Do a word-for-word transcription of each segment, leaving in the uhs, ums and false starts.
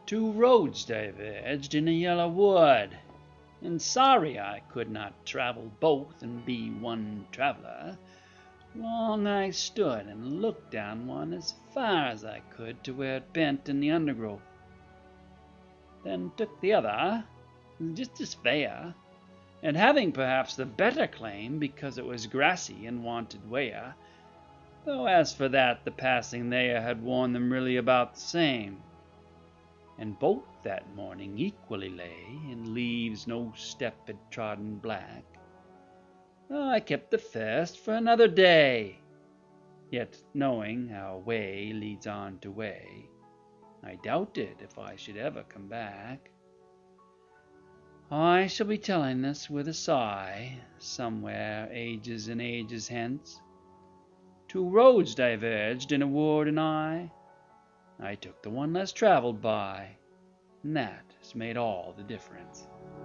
Two roads diverged in a yellow wood, and sorry I could not travel both and be one traveler. Long I stood and looked down one as far as I could to where it bent in the undergrowth. Then took the other, just as fair, and having perhaps the better claim because it was grassy and wanted wear, though as for that the passing there had worn them really about the same. And both that morning equally lay in leaves no step had trodden black. Oh, I kept the first for another day, yet knowing how way leads on to way, I doubted if I should ever come back. I shall be telling this with a sigh, somewhere ages and ages hence. Two roads diverged in a wood, and I I took the one less traveled by, and that has made all the difference.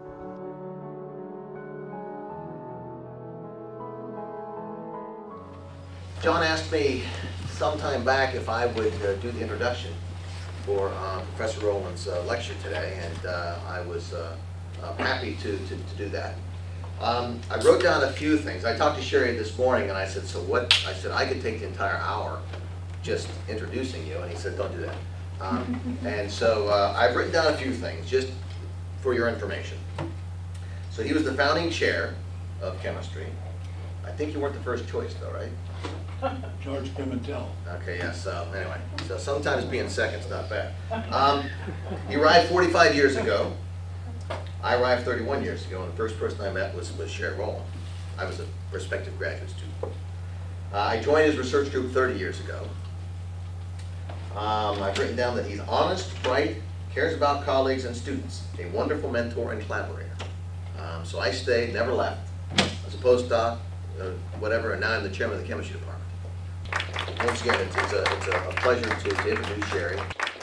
John asked me sometime back if I would uh, do the introduction for uh, Professor Rowland's uh, lecture today, and uh, I was uh, uh, happy to, to, to do that. Um, I wrote down a few things. I talked to Sherry this morning, and I said, so what? I said, I could take the entire hour just introducing you, and he said, don't do that. Um, and so uh, I've written down a few things just for your information. So he was the founding chair of chemistry. I think you weren't the first choice though, right? George Pimentel. Okay, yes, so anyway, so sometimes being second's not bad. Um, he arrived forty-five years ago. I arrived thirty-one years ago, and the first person I met was, was Sherry Rowland. I was a prospective graduate student. Uh, I joined his research group thirty years ago. Um, I've written down that he's honest, bright, cares about colleagues and students, a wonderful mentor and collaborator. Um, so I stayed, never left. I was a postdoc, uh, whatever, and now I'm the chairman of the chemistry department. Once again, it's, it's, a, it's a, a pleasure to, to introduce Sherry.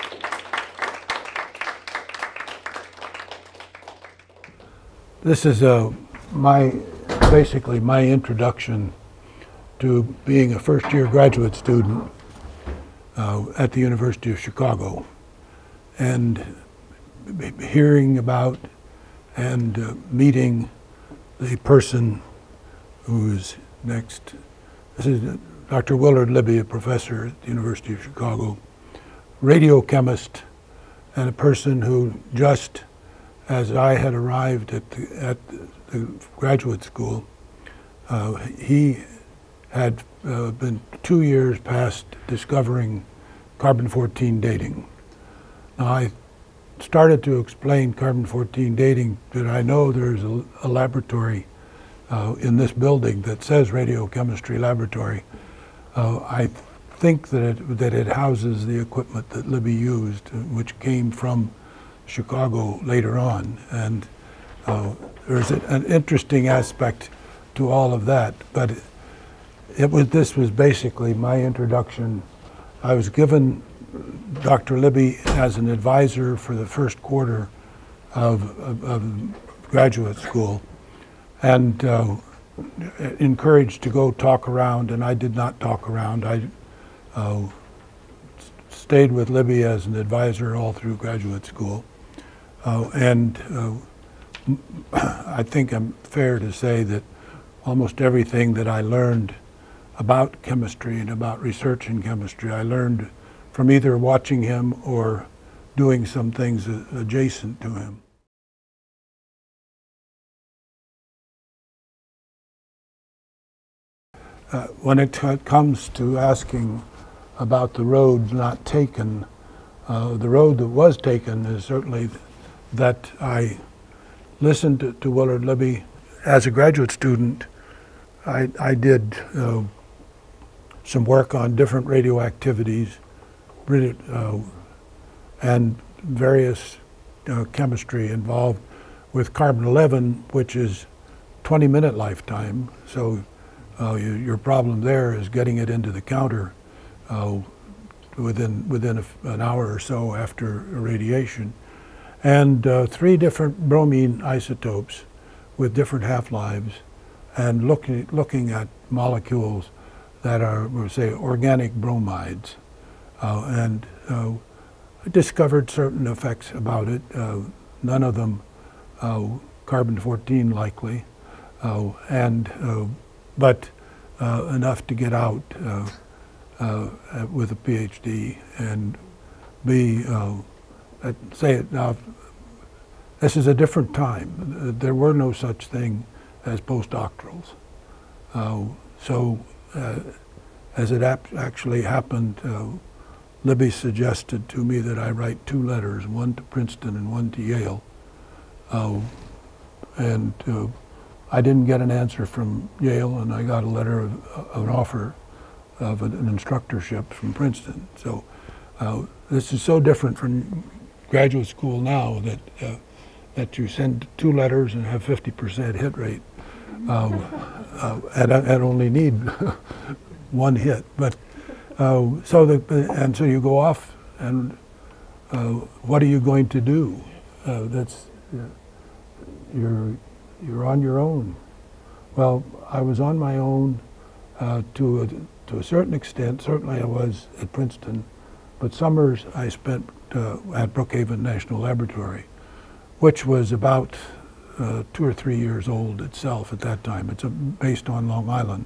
This is uh, my, basically my introduction to being a first-year graduate student uh, at the University of Chicago, and hearing about and uh, meeting the person who's next. This is Doctor Willard Libby, a professor at the University of Chicago, radiochemist, and a person who just as I had arrived at the, at the graduate school, uh, he had uh, been two years past discovering carbon fourteen dating. Now, I started to explain carbon fourteen dating, but I know there's a, a laboratory uh, in this building that says radiochemistry laboratory. Uh, I think that it, that it houses the equipment that Libby used, which came from Chicago later on, and uh, there's a, an interesting aspect to all of that. But it, it was this was basically my introduction. I was given Doctor Libby as an advisor for the first quarter of, of, of graduate school, and uh, encouraged to go talk around, and I did not talk around. I uh, stayed with Libby as an advisor all through graduate school. Uh, and uh, I think I'm fair to say that almost everything that I learned about chemistry and about research in chemistry, I learned from either watching him or doing some things adjacent to him. Uh, when it comes to asking about the road not taken, uh, the road that was taken is certainly that I listened to, to Willard Libby. As a graduate student, I, I did uh, some work on different radioactivities uh, and various uh, chemistry involved with carbon eleven, which is twenty minute lifetime. So uh, you, your problem there is getting it into the counter uh, within, within a, an hour or so after irradiation. And uh, three different bromine isotopes with different half-lives, and looking, looking at molecules that are, we'll say, organic bromides. Uh, and uh, discovered certain effects about it, uh, none of them uh, carbon fourteen likely, uh, and uh, but uh, enough to get out uh, uh, with a PhD and be, uh, at, say it now, this is a different time. There were no such thing as postdoctorals. Uh, so uh, as it ap actually happened, uh, Libby suggested to me that I write two letters, one to Princeton and one to Yale. Uh, and uh, I didn't get an answer from Yale, and I got a letter of, of an offer of an, an instructorship from Princeton. So uh, this is so different from graduate school now that uh, that you send two letters and have fifty percent hit rate, uh, uh, and, and only need one hit. But uh, so the and so you go off, and uh, what are you going to do? Uh, that's uh, you're you're on your own. Well, I was on my own uh, to a, to a certain extent. Certainly, I was at Princeton, but summers I spent uh, at Brookhaven National Laboratory, which was about uh, two or three years old itself at that time. It's a, based on Long Island,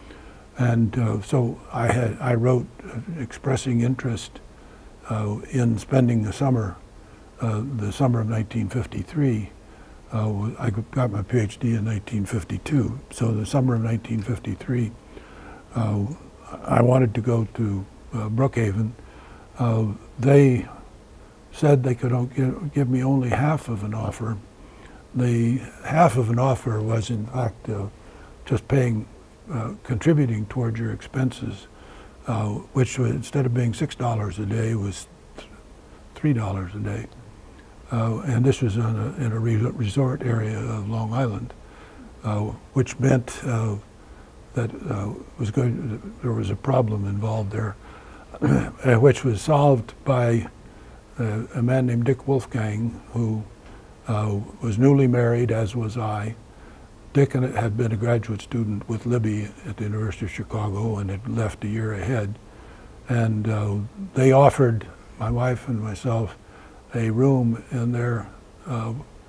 and uh, so I had I wrote uh, expressing interest uh, in spending the summer, uh, the summer of nineteen fifty-three. Uh, I got my PhD in nineteen fifty-two. So the summer of nineteen fifty-three, uh, I wanted to go to uh, Brookhaven. Uh, they said they could o- give, give me only half of an offer. The half of an offer was, in fact, uh, just paying, uh, contributing towards your expenses, uh, which was, instead of being six dollars a day, was th- three dollars a day. Uh, and this was in a, in a re resort area of Long Island, uh, which meant uh, that uh, was going, there was a problem involved there, which was solved by uh, a man named Dick Wolfgang, who uh, was newly married, as was I. Dick had been a graduate student with Libby at the University of Chicago and had left a year ahead. And uh, they offered my wife and myself a room in their uh,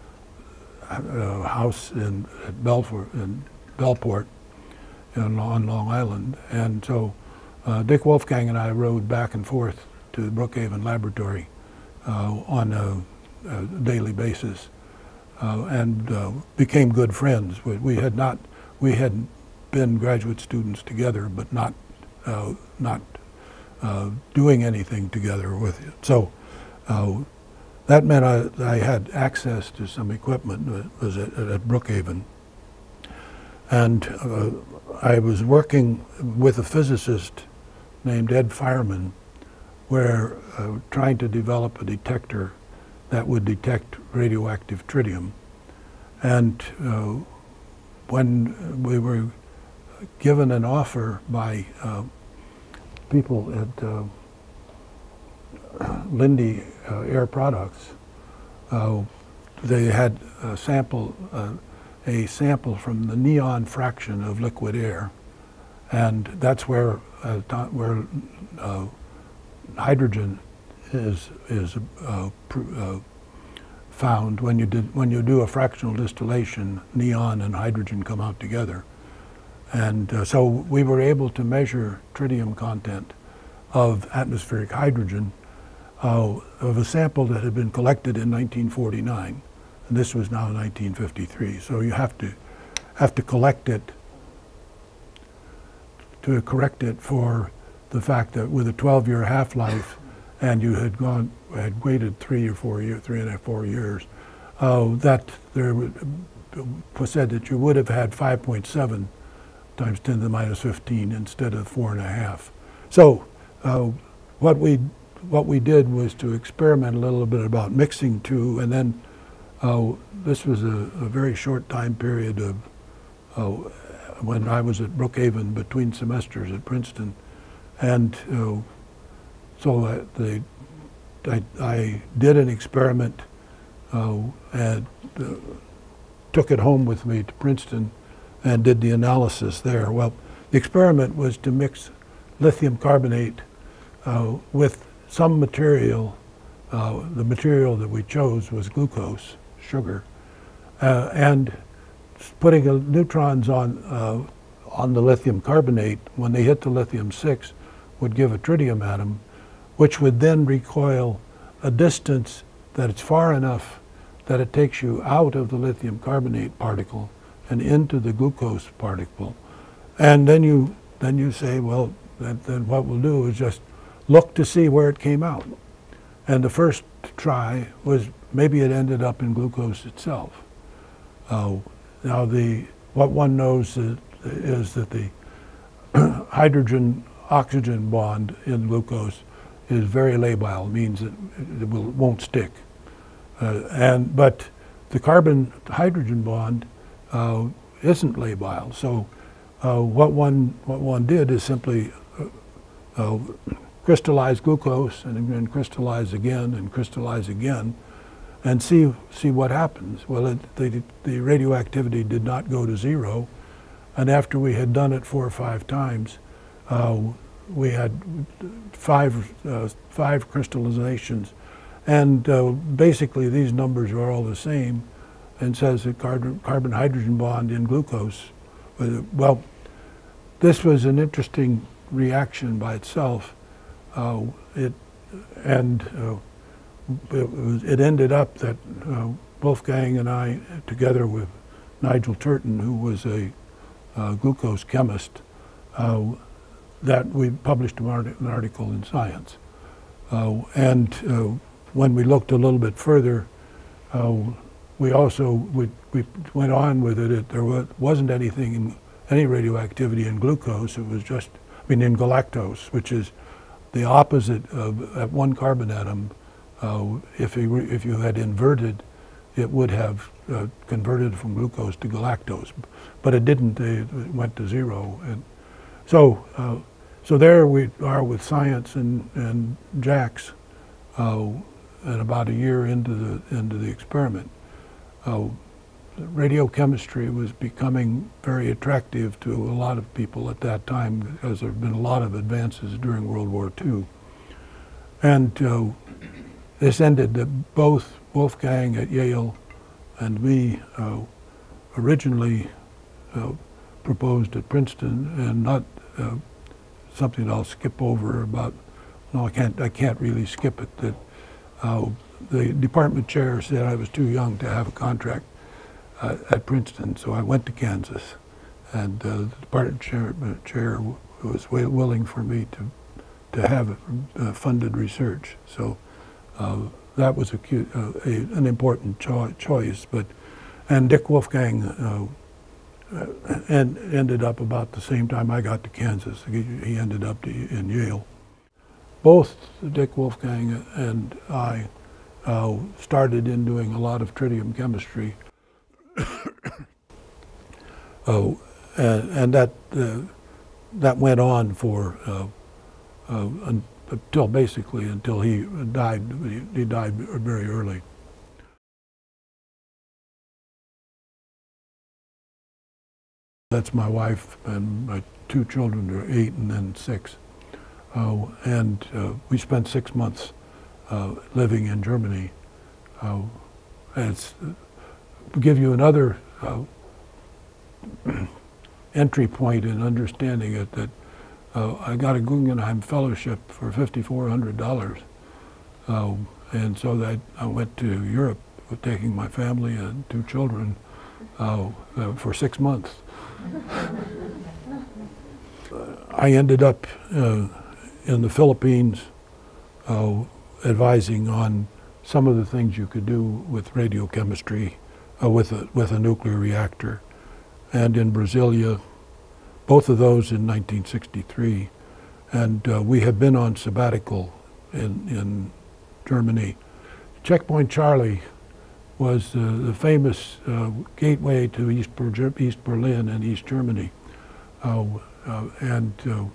uh, house in at Belfort, in Bellport in, on Long Island. And so uh, Dick Wolfgang and I rode back and forth to the Brookhaven Laboratory uh, on a, a daily basis uh, and uh, became good friends. We, we had not, we had been graduate students together, but not, uh, not uh, doing anything together with it. So. Uh, That meant I, I had access to some equipment that was at, at Brookhaven. And uh, I was working with a physicist named Ed Fireman, where uh, trying to develop a detector that would detect radioactive tritium. And uh, when we were given an offer by uh, people at uh, Linde uh, Air Products, uh, they had a sample, uh, a sample from the neon fraction of liquid air, and that's where uh, where uh, hydrogen is is uh, uh, found when you did when you do a fractional distillation. Neon and hydrogen come out together, and uh, so we were able to measure tritium content of atmospheric hydrogen. Uh, of a sample that had been collected in nineteen forty-nine, and this was now nineteen fifty-three. So you have to have to collect it to correct it for the fact that with a twelve-year half-life, and you had gone had waited three or four years, three and a half, four years, uh, that there was said that you would have had five point seven times ten to the minus fifteen instead of four and a half. So uh, what we What we did was to experiment a little bit about mixing two, and then uh, this was a, a very short time period of uh, when I was at Brookhaven between semesters at Princeton, and uh, so I, they, I, I did an experiment uh, and uh, took it home with me to Princeton and did the analysis there. Well, the experiment was to mix lithium carbonate uh, with some material uh, the material that we chose was glucose, sugar, uh, and putting uh, neutrons on uh, on the lithium carbonate, when they hit the lithium six, would give a tritium atom, which would then recoil a distance that it's far enough that it takes you out of the lithium carbonate particle and into the glucose particle. And then you then you say, well, then, then what we'll do is just look to see where it came out. And the first try was maybe it ended up in glucose itself. Uh, now the what one knows is, is that the hydrogen-oxygen bond in glucose is very labile, means that it will, won't stick. Uh, and but the carbon-hydrogen bond uh, isn't labile. So uh, what one what one did is simply uh, uh, crystallize glucose and then crystallize again and crystallize again, and see see what happens. Well, it, the the radioactivity did not go to zero, and after we had done it four or five times, uh, we had five uh, five crystallizations, and uh, basically these numbers are all the same, and says that carbon carbon hydrogen bond in glucose. Well, this was an interesting reaction by itself. Uh, it and uh, it, was, it ended up that uh, Wolfgang and I, together with Nigel Turton, who was a uh, glucose chemist, uh, that we published an, art an article in Science. Uh, and uh, when we looked a little bit further, uh, we also we, we went on with it. it there was, wasn't anything in any radioactivity in glucose. It was just, I mean, in galactose, which is the opposite of at one carbon atom. Uh, if you if you had inverted, it would have uh, converted from glucose to galactose, but it didn't. It went to zero, and so uh, so there we are with Science and and JACS, uh, and about a year into the into the experiment. Uh, radiochemistry was becoming very attractive to a lot of people at that time, because there have been a lot of advances during World War Two. And uh, this ended that both Wolfgang at Yale and me uh, originally uh, proposed at Princeton, and not uh, something I'll skip over about, no, I can't, I can't really skip it, that uh, the department chair said I was too young to have a contract Uh, at Princeton, so I went to Kansas, and uh, the department chair, uh, chair was way willing for me to to have uh, funded research. So uh, that was a, cute, uh, a an important cho choice. But and Dick Wolfgang uh, uh, and ended up about the same time I got to Kansas. He, he ended up to, in Yale. Both Dick Wolfgang and I uh, started in doing a lot of tritium chemistry. Oh, and, and that uh, that went on for uh, uh, until basically until he died. He, he died very early. That's my wife, and my two children are eight and then six. Uh, and uh, we spent six months uh, living in Germany. Uh, and it's, give you another uh, entry point in understanding it, that uh, I got a Guggenheim Fellowship for fifty-four hundred dollars. Uh, and so that I went to Europe with taking my family and two children uh, uh, for six months. I ended up uh, in the Philippines uh, advising on some of the things you could do with radiochemistry. Uh, with a with a nuclear reactor, and in Brasilia, both of those in nineteen sixty-three, and uh, we had been on sabbatical in in Germany. Checkpoint Charlie was uh, the famous uh, gateway to East, Ber East Berlin and East Germany, uh, uh, and uh,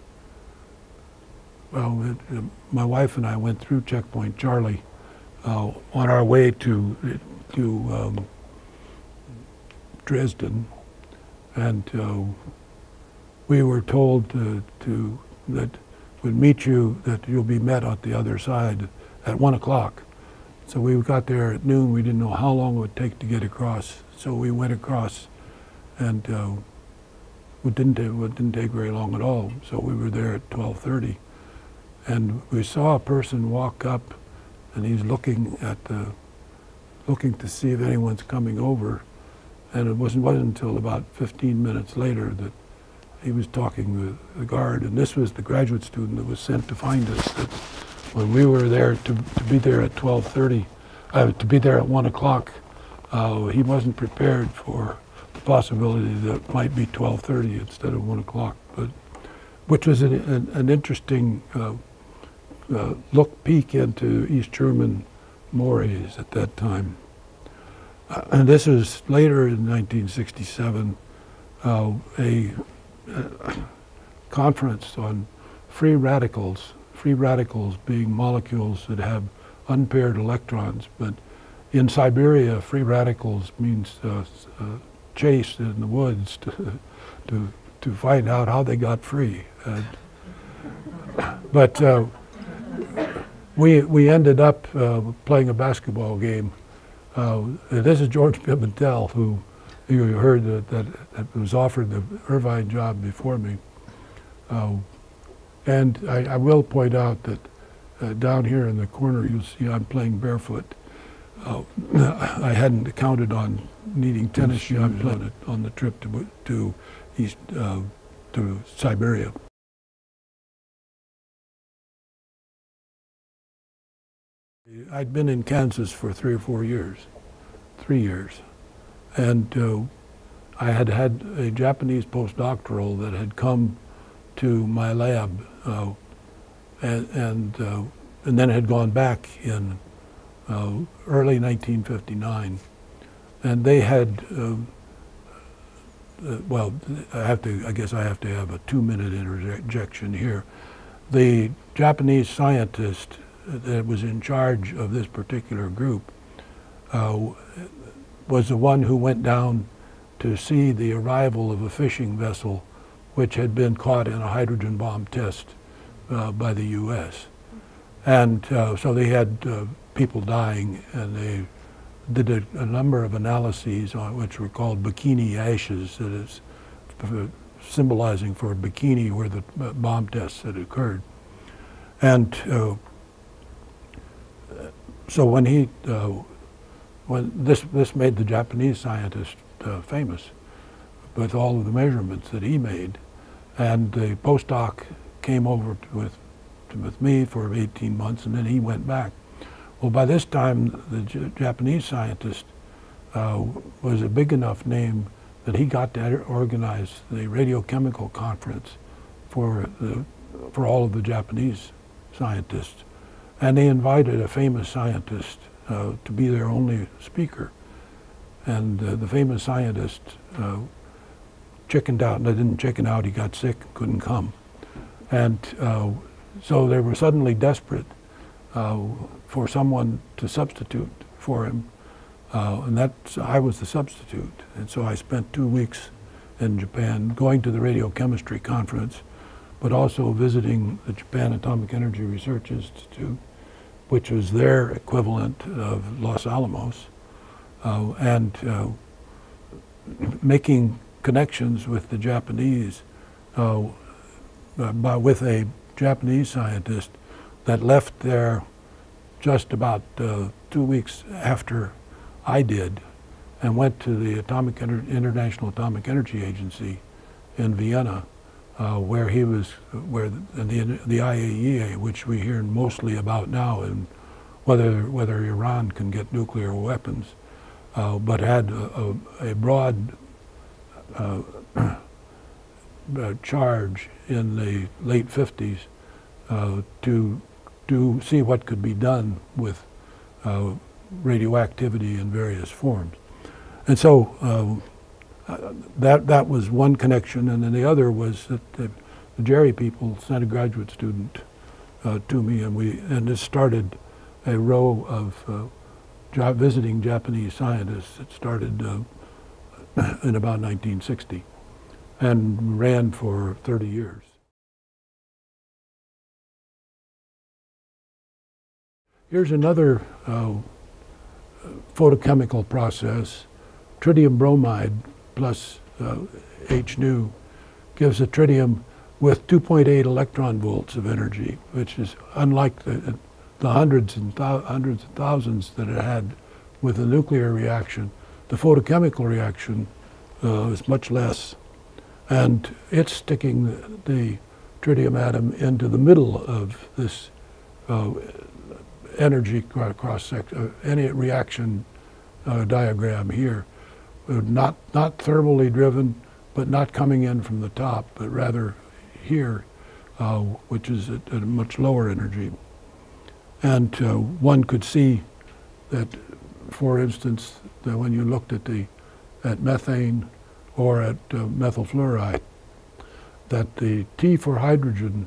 well, it, uh, my wife and I went through Checkpoint Charlie uh, on our way to to. Um, Dresden, and uh, we were told to, to that we'd meet you, that you'll be met at the other side at one o'clock. So we got there at noon. We didn't know how long it would take to get across. So we went across, and uh, it didn't take, it didn't take very long at all. So we were there at twelve thirty, and we saw a person walk up, and he's looking at the, looking to see if anyone's coming over, and it wasn't wasn't until about fifteen minutes later that he was talking to the guard, and this was the graduate student that was sent to find us. That when we were there to, to be there at twelve thirty, uh, to be there at one o'clock, uh, he wasn't prepared for the possibility that it might be twelve thirty instead of one o'clock, but which was an, an, an interesting uh, uh, look peek into East German mores at that time. Uh, and this is later in nineteen sixty-seven, uh, a uh, conference on free radicals, free radicals being molecules that have unpaired electrons. But in Siberia, free radicals means uh, uh, chase in the woods to, to, to find out how they got free. Uh, but uh, we, we ended up uh, playing a basketball game. Uh, this is George Pimentel, who you heard that, that, that was offered the Irvine job before me. Uh, and I, I will point out that uh, down here in the corner, you'll see I'm playing barefoot. Uh, I hadn't counted on needing tennis shoes on, it, on the trip to, to East, uh, to Siberia. I'd been in Kansas for three or four years, three years. And uh, I had had a Japanese postdoctoral that had come to my lab uh, and, and, uh, and then had gone back in uh, early nineteen fifty-nine. And they had, uh, uh, well, I have to, I guess I have to have a two minute interjection here. The Japanese scientist that was in charge of this particular group uh, was the one who went down to see the arrival of a fishing vessel which had been caught in a hydrogen bomb test uh, by the U S. And uh, so they had uh, people dying, and they did a, a number of analyses on which were called bikini ashes, that is uh, symbolizing for Bikini where the uh, bomb tests had occurred. And uh, so when he uh, When this, this made the Japanese scientist uh, famous with all of the measurements that he made. And the postdoc came over to, with, to, with me for eighteen months, and then he went back. Well, by this time, the J Japanese scientist uh, was a big enough name that he got to organize the radiochemical conference for, the, for all of the Japanese scientists. And they invited a famous scientist Uh, to be their only speaker. And uh, the famous scientist uh, chickened out, and I didn't chicken out, he got sick, couldn't come. And uh, so they were suddenly desperate uh, for someone to substitute for him. Uh, and that's, I was the substitute. And so I spent two weeks in Japan going to the radiochemistry conference, but also visiting the Japan Atomic Energy Research Institute, which was their equivalent of Los Alamos, uh, and uh, making connections with the Japanese, uh, by, with a Japanese scientist that left there just about uh, two weeks after I did, and went to the Atomic Ener- International Atomic Energy Agency in Vienna, Uh, where he was, where the, the, the I A E A, which we hear mostly about now, and whether whether Iran can get nuclear weapons, uh, but had a, a, a broad uh, uh, charge in the late fifties uh, to to see what could be done with uh, radioactivity in various forms, and so. Uh, Uh, that that was one connection, and then the other was that the, the Jerry people sent a graduate student uh, to me, and we and this started a row of uh, job visiting Japanese scientists that started uh, in about nineteen sixty, and ran for thirty years. Here's another uh, photochemical process. Tritium bromide plus uh, H nu gives a tritium with two point eight electron volts of energy, which is unlike the, the hundreds and thou hundreds of thousands that it had with the nuclear reaction. The photochemical reaction uh, is much less, and it's sticking the, the tritium atom into the middle of this uh, energy cross section, uh, any reaction uh, diagram here. Uh, not not thermally driven, but not coming in from the top, but rather here, uh, which is at, at a much lower energy. And uh, one could see that, for instance, that when you looked at the at methane or at uh, methyl fluoride, that the T for hydrogen,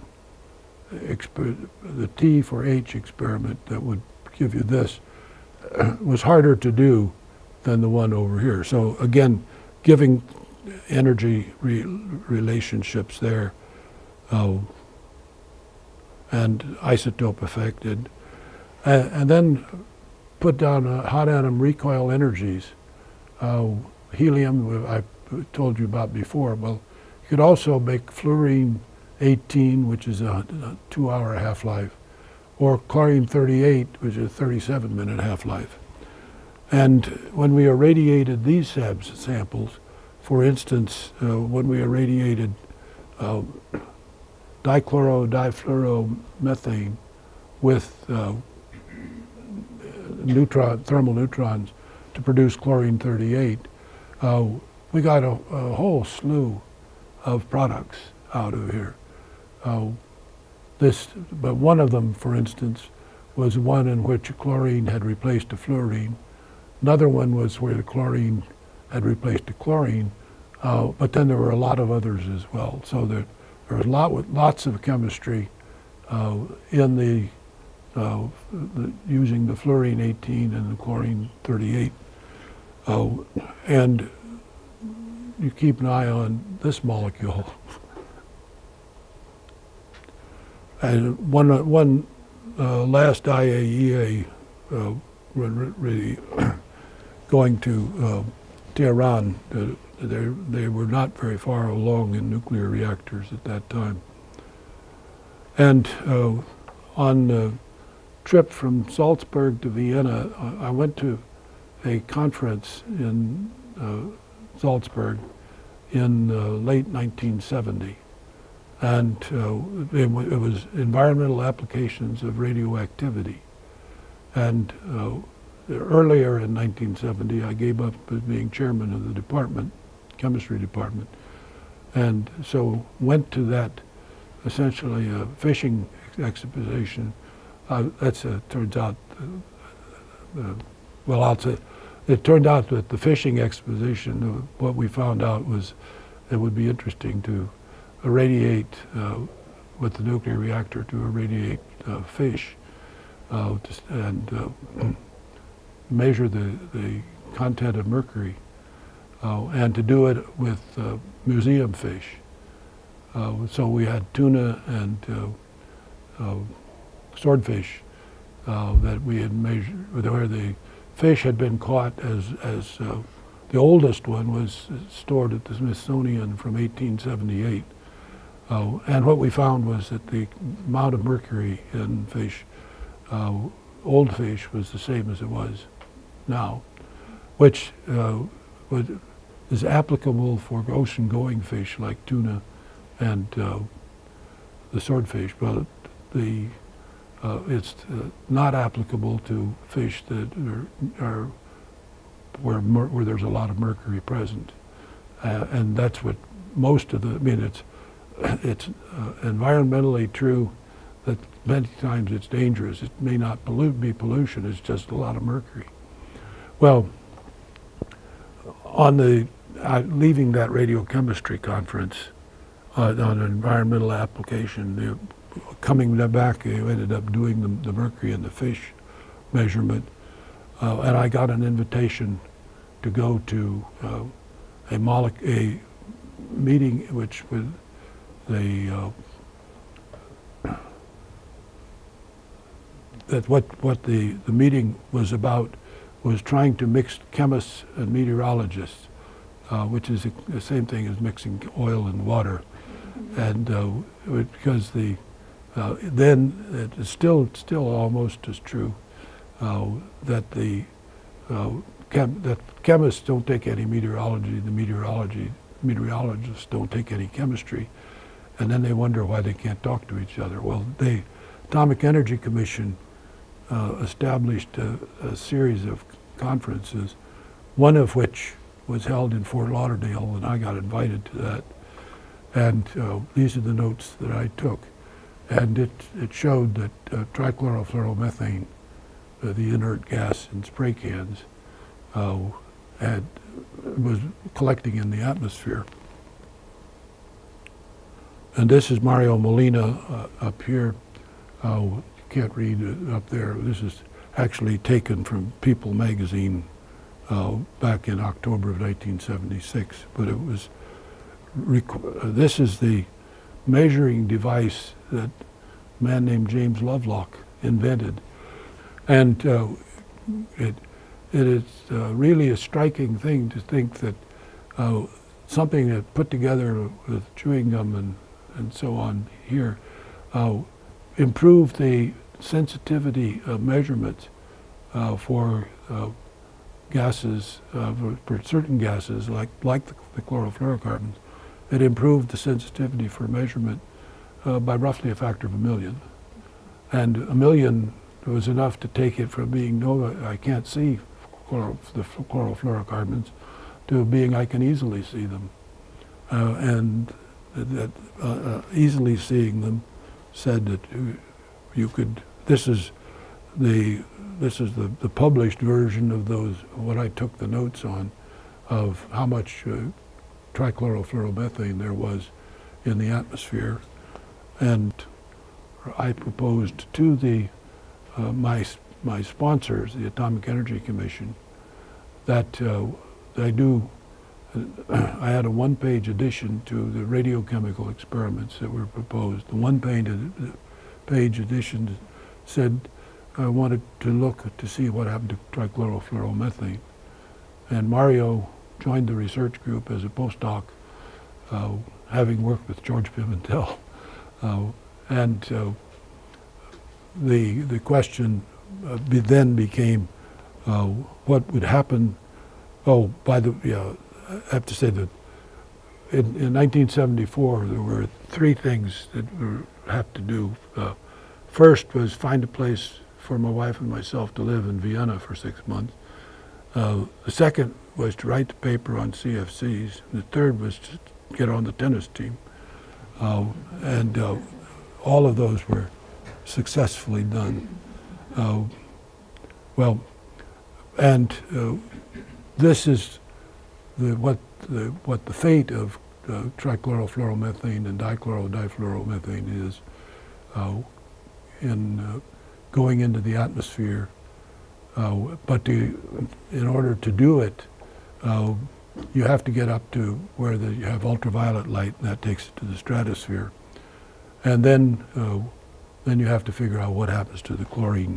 the T for H experiment that would give you this uh, was harder to do than the one over here. So again, giving energy re relationships there, uh, and isotope affected, uh, and then put down uh, hot atom recoil energies. Uh, helium, I told you about before. Well, you could also make fluorine eighteen, which is a, a two-hour half-life, or chlorine thirty-eight, which is a thirty-seven minute half-life. And when we irradiated these samples, for instance, uh, when we irradiated uh, dichloro difluoromethane with uh, neutron, thermal neutrons to produce chlorine thirty-eight, uh, we got a, a whole slew of products out of here. Uh, this, but one of them, for instance, was one in which chlorine had replaced a fluorine. Another one was where the chlorine had replaced a chlorine, uh, but then there were a lot of others as well. So there, there was lot with lots of chemistry uh, in the, uh, the using the fluorine eighteen and the chlorine thirty-eight, uh, and you keep an eye on this molecule. And one, one uh, last I A E A uh, really going to uh, Tehran, uh, they, they were not very far along in nuclear reactors at that time. And uh, on the trip from Salzburg to Vienna, I went to a conference in uh, Salzburg in uh, late nineteen seventy. And uh, it, it was environmental applications of radioactivity. And uh, earlier in nineteen seventy, I gave up as being chairman of the department, chemistry department, and so went to that, essentially a fishing expedition. Uh, that's uh, turns out, uh, uh, well, I'll say, it turned out that the fishing expedition, uh, what we found out was it would be interesting to irradiate uh, with the nuclear reactor to irradiate uh, fish uh, and uh, measure the, the content of mercury, uh, and to do it with uh, museum fish. Uh, so we had tuna and uh, uh, swordfish uh, that we had measured, where the fish had been caught as, as uh, the oldest one was stored at the Smithsonian from eighteen seventy-eight. Uh, and what we found was that the amount of mercury in fish, uh, old fish, was the same as it was now, which uh, would, is applicable for ocean-going fish like tuna and uh, the swordfish, but the uh, it's uh, not applicable to fish that are, are where mer where there's a lot of mercury present, uh, and that's what most of the. I mean, it's it's uh, environmentally true that many times it's dangerous. It may not pollute, be pollution. It's just a lot of mercury. Well, on the uh, leaving that radiochemistry conference uh, on environmental application, the, coming back, I ended up doing the, the mercury in the fish measurement, uh, and I got an invitation to go to uh, a, mole a meeting which with the uh, that what what the the meeting was about was trying to mix chemists and meteorologists, uh, which is the same thing as mixing oil and water. And uh, because the, uh, then it is still, still almost as true uh, that the uh, chem that chemists don't take any meteorology, the meteorology, meteorologists don't take any chemistry, and then they wonder why they can't talk to each other. Well, the Atomic Energy Commission uh, established a, a series of conferences, one of which was held in Fort Lauderdale, and I got invited to that. And uh, these are the notes that I took. And it, it showed that uh, trichlorofluoromethane, uh, the inert gas in spray cans, uh, had, was collecting in the atmosphere. And this is Mario Molina uh, up here. Uh, you can't read it up there. This is actually taken from People magazine uh, back in October of nineteen seventy-six. But it was, this is the measuring device that a man named James Lovelock invented. And uh, it, it is uh, really a striking thing to think that uh, something that put together with chewing gum and, and so on here uh, improved the sensitivity of measurements uh, for uh, gases, uh, for, for certain gases like, like the, the chlorofluorocarbons. It improved the sensitivity for measurement uh, by roughly a factor of a million. And a million was enough to take it from being no, I can't see chloro, the chlorofluorocarbons, to being I can easily see them. Uh, and that uh, uh, easily seeing them said that you could, this is the, this is the, the published version of those, what I took the notes on, of how much uh, trichlorofluoromethane there was in the atmosphere. And I proposed to the uh, my my sponsors, the Atomic Energy Commission, that uh, I do. Uh, I had a one-page addition to the radiochemical experiments that were proposed. The one-page page addition said I wanted to look to see what happened to trichlorofluoromethane, and Mario joined the research group as a postdoc, uh, having worked with George Pimentel. Uh, and uh, the, the question uh, be then became uh, what would happen. Oh, by the, yeah, I have to say that in, in nineteen seventy-four, there were three things that we had to do. Uh, first was find a place for my wife and myself to live in Vienna for six months. Uh, the second was to write the paper on C F Cs. And the third was to get on the tennis team. Uh, and uh, all of those were successfully done. Uh, well, and uh, this is the, what, the, what the fate of uh, trichlorofluoromethane and dichlorodifluoromethane is uh, in uh, going into the atmosphere. Uh, but to, in order to do it, uh, you have to get up to where the, you have ultraviolet light, and that takes it to the stratosphere. And then, uh, then you have to figure out what happens to the chlorine.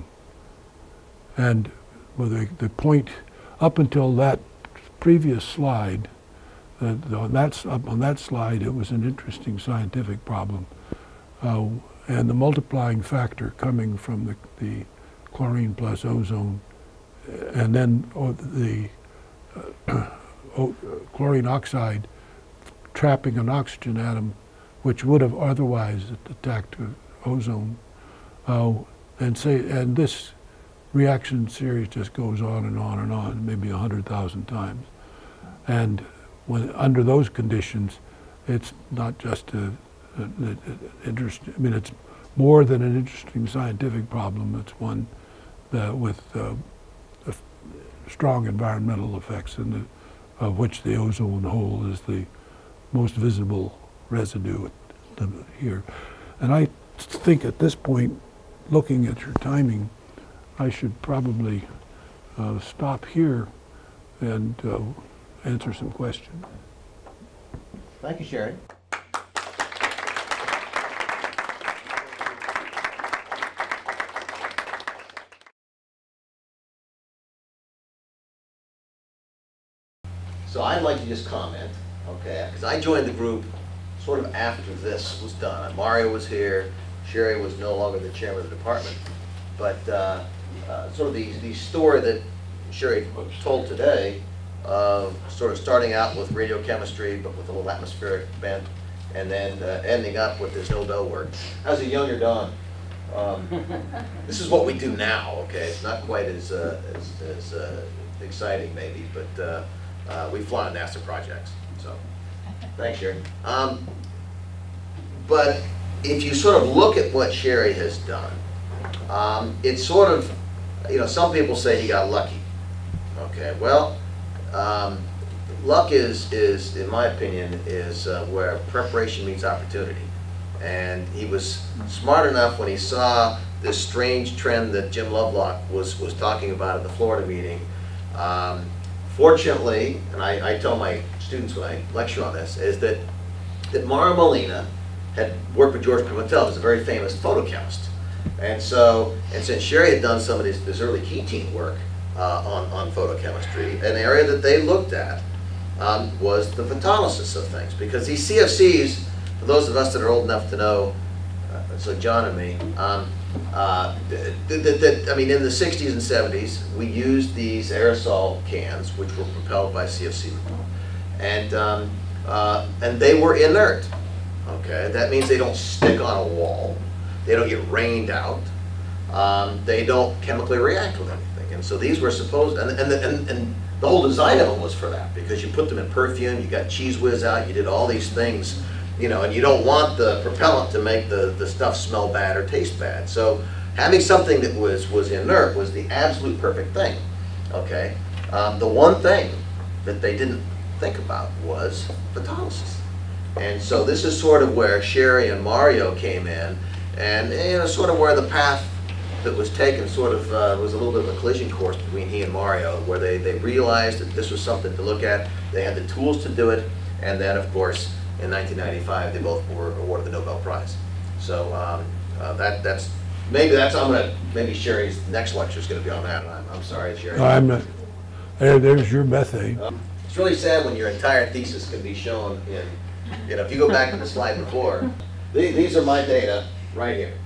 And well, the, the point, up until that previous slide, uh, on, that, up on that slide, it was an interesting scientific problem. Uh, and the multiplying factor coming from the, the chlorine plus ozone, and then oh, the uh, oh, chlorine oxide trapping an oxygen atom, which would have otherwise attacked ozone, uh, and say, and this reaction series just goes on and on and on, maybe a hundred thousand times. And when under those conditions, it's not just a, a, a interesting. I mean, it's more than an interesting scientific problem. It's one that with uh, strong environmental effects, and of which the ozone hole is the most visible residue here. And I think at this point, looking at your timing, I should probably uh, stop here and uh, answer some questions. Thank you, Sherry. So I'd like to just comment, okay, because I joined the group sort of after this was done. Mario was here, Sherry was no longer the chairman of the department, but uh, uh, sort of the, the story that Sherry told today, uh, sort of starting out with radiochemistry, but with a little atmospheric bent, and then uh, ending up with this Nobel work. As a younger Don, um, this is what we do now, okay? It's not quite as, uh, as, as uh, exciting maybe, but uh, uh, we fly on NASA projects, so thanks, Sherry. Um, but if you sort of look at what Sherry has done, um, it's sort of, you know, some people say he got lucky, okay? Well, um, luck is, is, in my opinion, is uh, where preparation meets opportunity. And he was smart enough when he saw this strange trend that Jim Lovelock was, was talking about at the Florida meeting. Um, fortunately, and I, I tell my students when I lecture on this, is that, that Mario Molina had worked with George Pimentel, who's a very famous photochemist. And so, and since Sherry had done some of this, this early ketene work uh, on, on photochemistry, an area that they looked at um, was the photolysis of things. Because these C F Cs, for those of us that are old enough to know, uh, so John and me, um, uh, th th th th I mean, in the sixties and seventies, we used these aerosol cans, which were propelled by C F C, and um, uh, and they were inert. Okay, that means they don't stick on a wall, they don't get rained out, um, they don't chemically react with anything, and so these were supposed, and and and, and the whole design of them was for that, because you put them in perfume, you got Cheese Whiz out, you did all these things. You know, and you don't want the propellant to make the, the stuff smell bad or taste bad. So having something that was, was inert was the absolute perfect thing, okay? Um, the one thing that they didn't think about was photolysis. And so this is sort of where Sherry and Mario came in, and you know, sort of where the path that was taken sort of uh, was a little bit of a collision course between he and Mario, where they, they realized that this was something to look at, they had the tools to do it, and then of course, in nineteen ninety-five, they both were awarded the Nobel Prize. So um, uh, that that's maybe that's I'm gonna maybe Sherry's next lecture is gonna be on that. And I'm, I'm sorry, Sherry. No, I'm not. There, there's your methane. Um, it's really sad when your entire thesis can be shown in. You know, if you go back to the slide before, these, these are my data right here.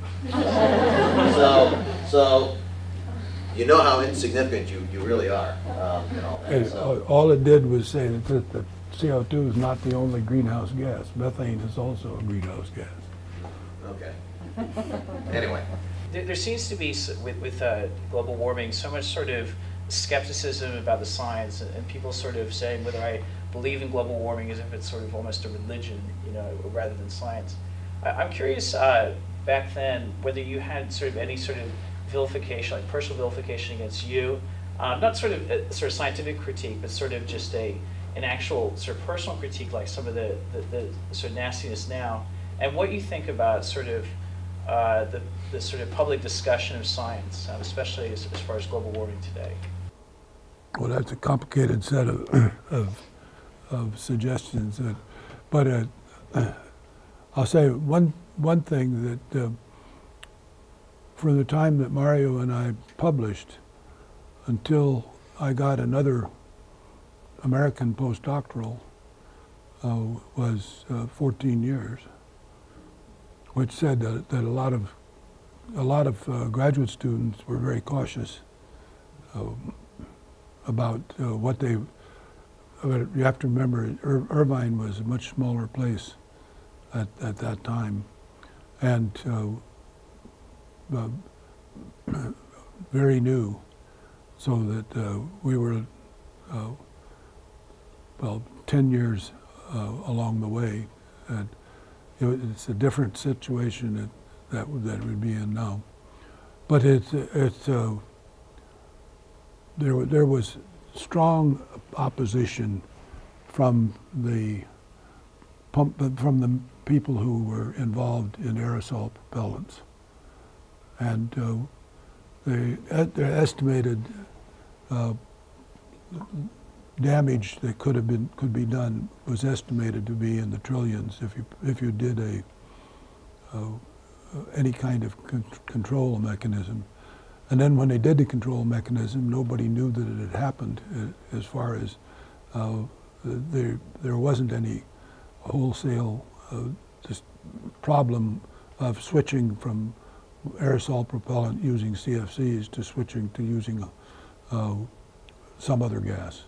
so so you know how insignificant you you really are. Um, you know, and so. All it did was say that the, the C O two is not the only greenhouse gas. Methane is also a greenhouse gas. Okay. Anyway. There, there seems to be, with, with uh, global warming, so much sort of skepticism about the science, and, and people sort of saying whether I believe in global warming as if it's sort of almost a religion, you know, rather than science. I, I'm curious, uh, back then, whether you had sort of any sort of vilification, like personal vilification against you, um, not sort of a sort of scientific critique, but sort of just a an actual sort of personal critique, like some of the, the, the sort of nastiness now, and what you think about sort of uh, the, the sort of public discussion of science, um, especially as, as far as global warming today. Well, that's a complicated set of, of, of suggestions. That, but uh, uh, I'll say one, one thing that uh, from the time that Mario and I published until I got another American postdoctoral uh, was uh, fourteen years, which said that, that a lot of a lot of uh, graduate students were very cautious uh, about uh, what they. But you have to remember, Ir Irvine was a much smaller place at at that time, and uh, uh, very new, so that uh, we were. Uh, Well, ten years uh, along the way, and it, it's a different situation that that that would be in now. But it's it's uh, there there was strong opposition from the pump from the people who were involved in aerosol propellants, and uh, they they estimated. Uh, damage that could have been could be done was estimated to be in the trillions if you if you did a uh, any kind of con control mechanism, and then when they did the control mechanism, nobody knew that it had happened uh, as far as uh, there, there wasn't any wholesale uh, just problem of switching from aerosol propellant using C F Cs to switching to using uh, some other gas.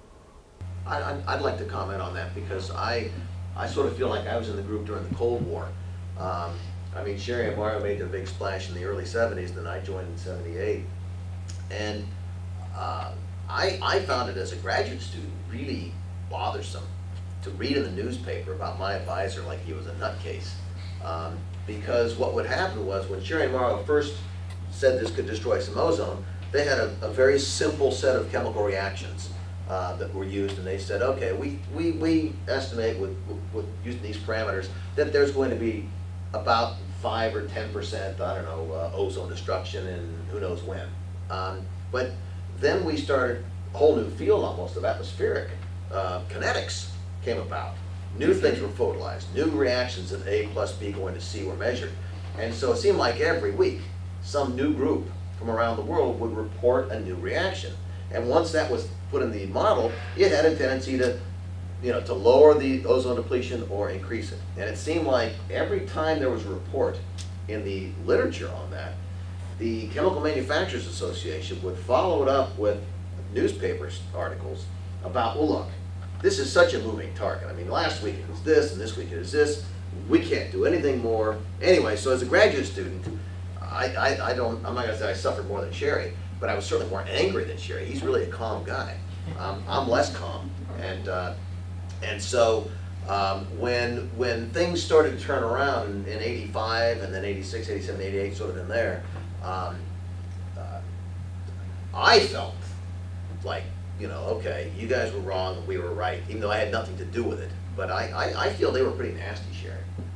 I, I'd, I'd like to comment on that because I, I sort of feel like I was in the group during the Cold War. Um, I mean, Sherry and Mario made their big splash in the early seventies, then I joined in seventy-eight. And uh, I, I found it as a graduate student really bothersome to read in the newspaper about my advisor like he was a nutcase. Um, because what would happen was when Sherry and Mario first said this could destroy some ozone, they had a, a very simple set of chemical reactions uh, that were used, and they said, okay, we, we, we estimate with, with, with using these parameters that there's going to be about five or ten percent, I don't know, uh, ozone destruction and who knows when. Um, but then we started a whole new field almost of atmospheric uh, kinetics came about. New things were photolized, new reactions of A plus B going to C were measured. And so it seemed like every week some new group from around the world would report a new reaction. And once that was put in the model, it had a tendency to, you know, to lower the ozone depletion or increase it. And it seemed like every time there was a report in the literature on that, the Chemical Manufacturers Association would follow it up with newspapers articles about, well, look, this is such a moving target. I mean, last week it was this, and this week it is this. We can't do anything more. Anyway, so as a graduate student, I, I, I don't, I'm not gonna say I suffered more than Sherry, but I was certainly more angry than Sherry. He's really a calm guy. Um, I'm less calm. And, uh, and so um, when, when things started to turn around in, in eighty-five, and then eighty-six, eighty-seven, eighty-eight, sort of in there, um, uh, I felt like, you know, okay, you guys were wrong and we were right, even though I had nothing to do with it. But I, I, I feel they were pretty nasty, Sherry.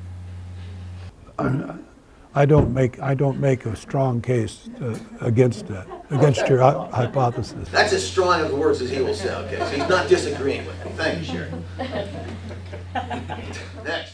I, I don't make I don't make a strong case uh, against that, against your uh, hypothesis. That's as strong of words as he will say. Okay, so he's not disagreeing with me. Thank you, Sherry. Next.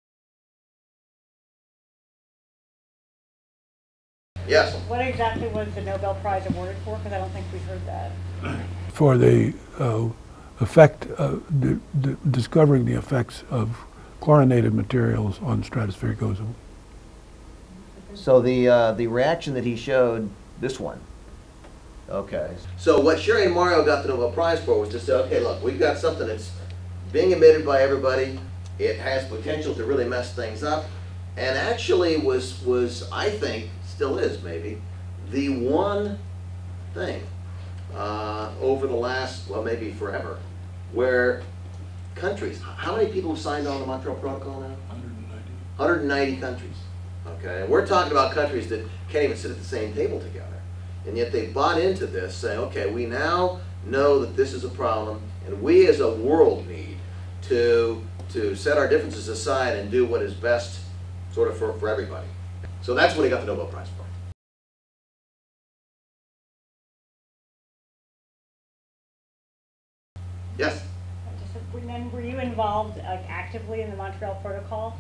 Yes. What exactly was the Nobel Prize awarded for? Because I don't think we heard that. For the uh, effect, uh, d d discovering the effects of chlorinated materials on stratospheric ozone. So the uh, the reaction that he showed, this one. Okay. So what Sherry and Mario got the Nobel Prize for was to say, okay, look, we've got something that's being emitted by everybody. It has potential to really mess things up, and actually was was I think still is maybe the one thing uh, over the last, well, maybe forever, where countries, how many people have signed on the Montreal Protocol now? one hundred ninety. one hundred ninety countries. Okay, and we're talking about countries that can't even sit at the same table together. And yet they bought into this, saying, okay, we now know that this is a problem, and we as a world need to, to set our differences aside and do what is best sort of for, for everybody. So that's what he got the Nobel Prize for. Yes? And then were you involved uh, actively in the Montreal Protocol?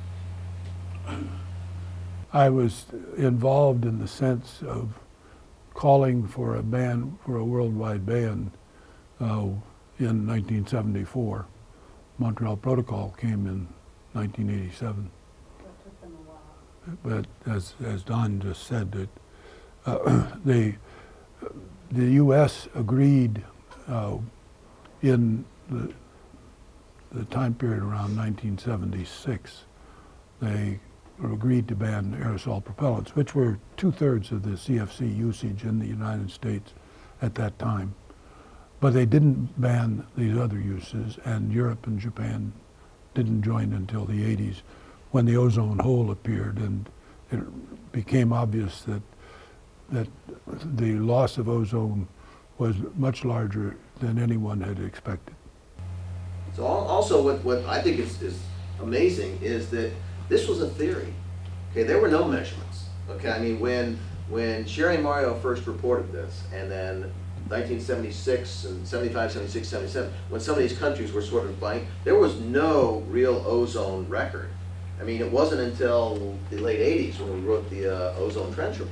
I was involved in the sense of calling for a ban, for a worldwide ban uh, in nineteen seventy-four. Montreal Protocol came in nineteen eighty-seven. That took them a while. But as, as Don just said, that uh, the, the U S agreed uh, in the, the time period around nineteen seventy-six, they agreed to ban aerosol propellants, which were two-thirds of the C F C usage in the United States at that time. But they didn't ban these other uses, and Europe and Japan didn't join until the eighties, when the ozone hole appeared, and it became obvious that that the loss of ozone was much larger than anyone had expected. So also what, what I think is, is amazing is that this was a theory. Okay, there were no measurements. Okay, I mean, when, when Sherry and Mario first reported this, and then nineteen seventy-six and seventy-five, seventy-six, seventy-seven, when some of these countries were sort of buying, there was no real ozone record. I mean, it wasn't until the late eighties when we wrote the uh, ozone trench report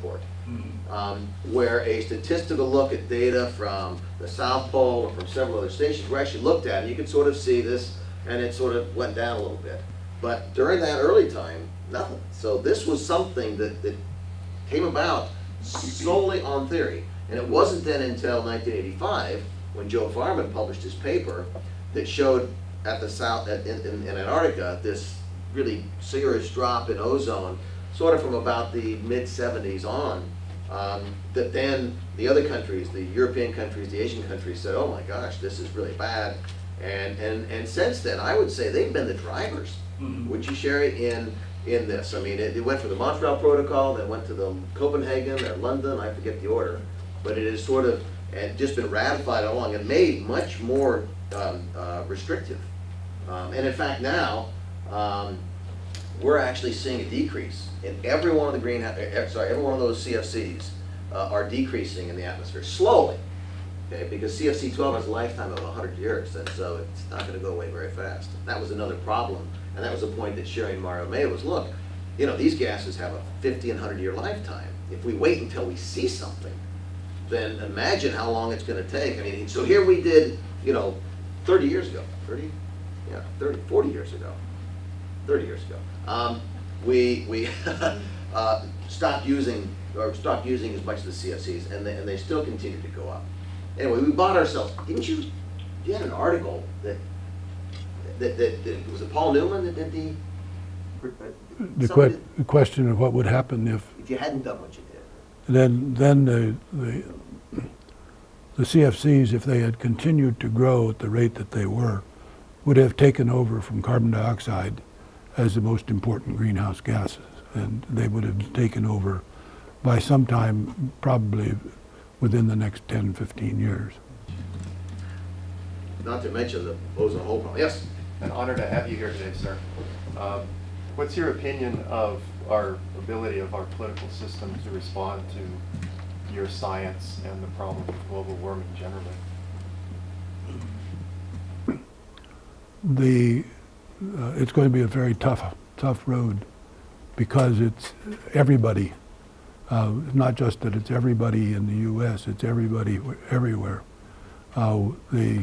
um, where a statistical look at data from the South Pole or from several other stations were actually looked at, and you could sort of see this, and it sort of went down a little bit. But during that early time, nothing. So this was something that, that came about solely on theory. And it wasn't then until nineteen eighty-five, when Joe Farman published his paper, that showed at the south, at, in, in, in Antarctica, this really serious drop in ozone, sort of from about the mid seventies on, um, that then the other countries, the European countries, the Asian countries said, oh my gosh, this is really bad. And, and, and since then, I would say they've been the drivers, mm-hmm. would you, Sherry, in, in this? I mean, it, it went from the Montreal Protocol, then went to the Copenhagen or London, I forget the order, but it has sort of and just been ratified along and made much more um, uh, restrictive. Um, and in fact now, um, we're actually seeing a decrease in every one of the greenhouse, sorry, every one of those C F Cs uh, are decreasing in the atmosphere, slowly. Okay, because C F C twelve has a lifetime of one hundred years, and so it's not going to go away very fast. That was another problem, and that was a point that Sherry and Mario made was, look, you know, these gases have a fifty and one hundred year lifetime. If we wait until we see something, then imagine how long it's going to take. I mean, so here we did, you know, thirty years ago, thirty, yeah, thirty, forty years ago, thirty years ago, um, we, we uh, stopped using, or stopped using as much of the C F Cs, and they, and they still continue to go up. Anyway, we bought ourselves, didn't you, you had an article that, that, that, that was it Paul Newman that did the, The, que the question of what would happen if, if you hadn't done what you did. then, then the, the, the C F Cs, if they had continued to grow at the rate that they were, would have taken over from carbon dioxide as the most important greenhouse gases. And they would have taken over by some time, probably within the next ten, fifteen years. Not to mention the ozone hole problem. Yes? An honor to have you here today, sir. Um, what's your opinion of our ability of our political system to respond to your science and the problem of global warming generally? The, uh, it's going to be a very tough, tough road because it's everybody. Uh, not just that it's everybody in the U S, it's everybody everywhere. Uh, the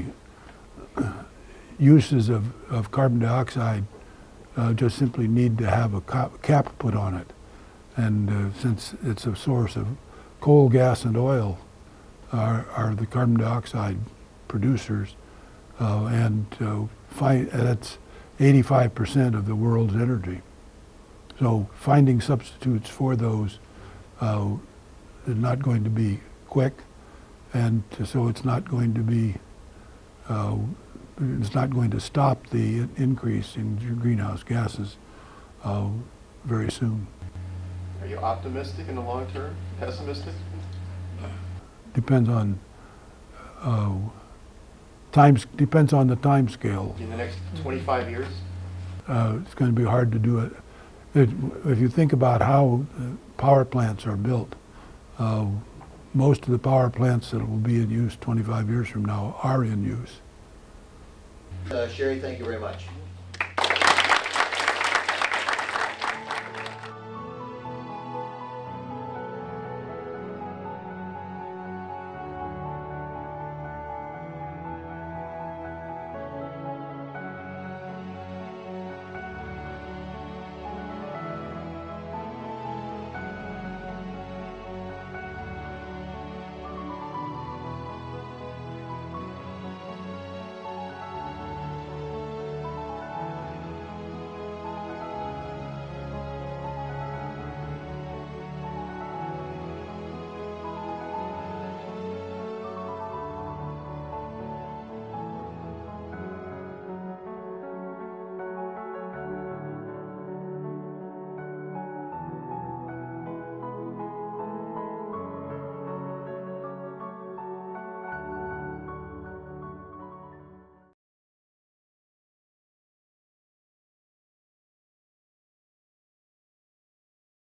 uses of, of carbon dioxide uh, just simply need to have a cap put on it. And uh, since it's a source of coal, gas, and oil are, are the carbon dioxide producers, uh, and uh, fi that's eighty-five percent of the world's energy. So finding substitutes for those Uh, is not going to be quick, and so it's not going to be, uh, it's not going to stop the increase in greenhouse gases uh, very soon. Are you optimistic in the long term? Pessimistic? Depends on uh, times. Depends on the time scale. In the next twenty-five years? Uh, it's going to be hard to do it. It, if you think about how uh, power plants are built, uh, most of the power plants that will be in use twenty-five years from now are in use. Uh, Sherry, thank you very much.